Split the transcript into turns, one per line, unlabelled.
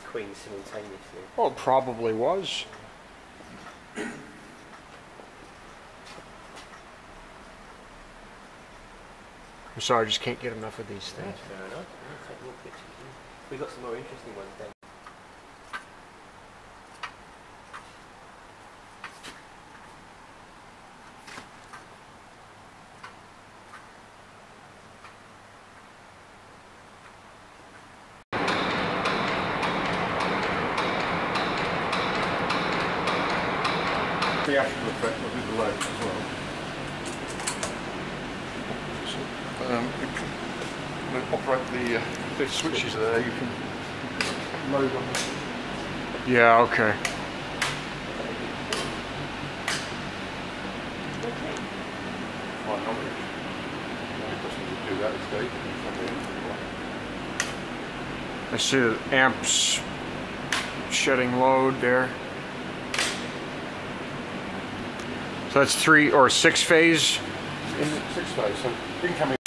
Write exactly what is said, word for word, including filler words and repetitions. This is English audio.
queens simultaneously.
Oh, it probably was. I'm sorry, I just can't get enough of these things.
That's fair enough. I'll take more pictures. We've got some more interesting ones then.
The actual effect will be the lights as well. So, um, you can when you operate the, uh, the switches there, you can load on them.
Yeah, okay.
Fine knowledge. It doesn't do that today.
I see the amps shedding load there. So that's three or six phase?
Six phase, so incoming.